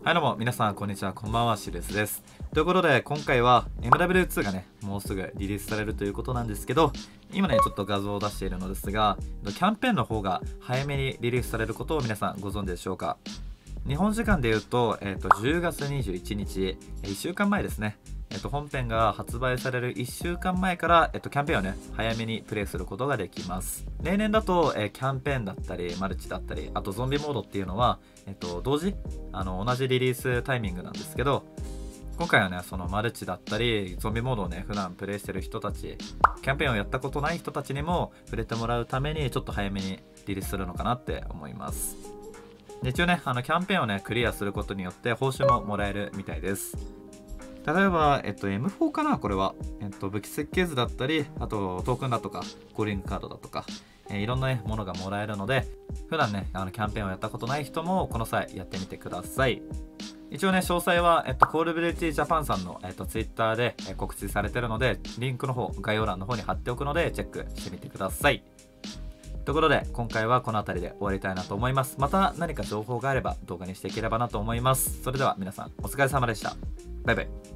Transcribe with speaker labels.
Speaker 1: はいどうも皆さんこんにちは、こんばんは、シルスです。ということで今回は MW2 がねもうすぐリリースされるということなんですけど、今ねちょっと画像を出しているのですが、キャンペーンの方が早めにリリースされることを皆さんご存知でしょうか。日本時間で言うと、10月21日、1週間前ですね。本編が発売される1週間前から、キャンペーンをね早めにプレイすることができます。例年だと、キャンペーンだったりマルチだったり、あとゾンビモードっていうのは、同時同じリリースタイミングなんですけど、今回はねそのマルチだったりゾンビモードをね普段プレイしてる人たち、キャンペーンをやったことない人たちにも触れてもらうためにちょっと早めにリリースするのかなって思います。で一応ねキャンペーンをねクリアすることによって報酬ももらえるみたいです。例えば、M4 かなこれは。武器設計図だったり、あとトークンだとか、コーリングカードだとか、いろんな、ね、ものがもらえるので、普段ね、キャンペーンをやったことない人も、この際やってみてください。一応ね、詳細は、コールブレッジジャパンさんの、Twitter で、告知されてるので、リンクの方、概要欄の方に貼っておくので、チェックしてみてください。ということで、今回はこの辺りで終わりたいなと思います。また何か情報があれば動画にしていければなと思います。それでは皆さん、お疲れ様でした。バイバイ。